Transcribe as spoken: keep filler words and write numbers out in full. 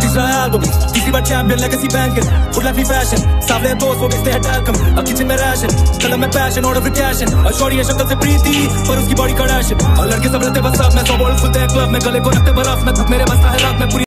तीसरा एल्बम तीसरी बार champion legacy banker full life fashion सावले दोस्त वो बेचते हैं टैल्कम अब किचन में राशन कलम में पैशन ऑर्डर विद कैशन और शॉर्टी है शक्ल से प्रीति पर उसकी बॉडी कड़ाशन और लड़के सब रहते बस अब मैं सौ बॉल खुलते हैं क्लब में गले को रखते बर्फ में धूप मेरे बसता है रात में पूरी